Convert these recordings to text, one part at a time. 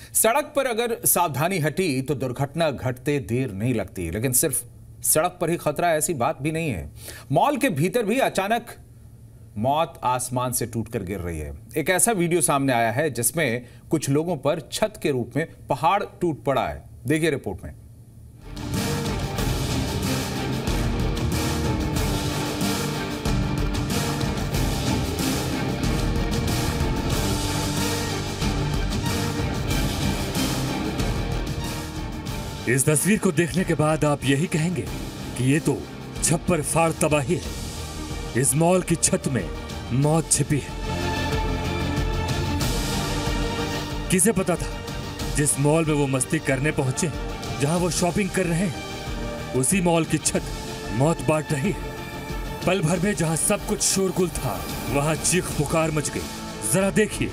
सड़क पर अगर सावधानी हटी तो दुर्घटना घटते देर नहीं लगती, लेकिन सिर्फ सड़क पर ही खतरा ऐसी बात भी नहीं है। मॉल के भीतर भी अचानक मौत आसमान से टूटकर गिर रही है। एक ऐसा वीडियो सामने आया है जिसमें कुछ लोगों पर छत के रूप में पहाड़ टूट पड़ा है। देखिए रिपोर्ट में। इस तस्वीर को देखने के बाद आप यही कहेंगे कि ये तो छप्पर फाड़ तबाही है। इस मॉल की छत में मौत छिपी है। किसे पता था जिस मॉल में वो मस्ती करने पहुंचे, जहां वो शॉपिंग कर रहे हैं, उसी मॉल की छत मौत बांट रही है। पल भर में जहां सब कुछ शोरगुल था, वहां चीख पुकार मच गई। जरा देखिए,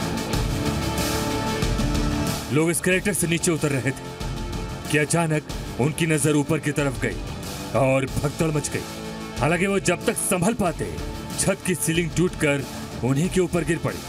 लोग एस्केलेटर से नीचे उतर रहे थे कि अचानक उनकी नजर ऊपर की तरफ गई और भगदड़ मच गई। हालांकि वो जब तक संभल पाते, छत की सीलिंग टूटकर उन्हीं के ऊपर गिर पड़ी।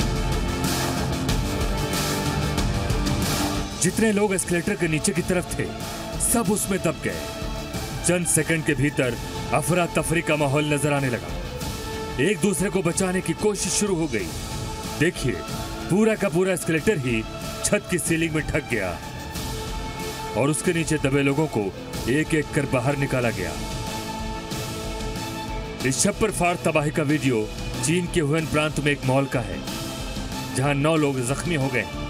जितने लोग एस्केलेटर के नीचे की तरफ थे, सब उसमें दब गए। चंद सेकंड के भीतर अफरा तफरी का माहौल नजर आने लगा। एक दूसरे को बचाने की कोशिश शुरू हो गई। देखिए, पूरा का पूरा एस्केलेटर ही छत की सीलिंग में ढक गया और उसके नीचे दबे लोगों को एक एक कर बाहर निकाला गया। इस छप्पर फाड़ तबाही का वीडियो चीन के वुहान प्रांत में एक मॉल का है, जहां 9 लोग जख्मी हो गए।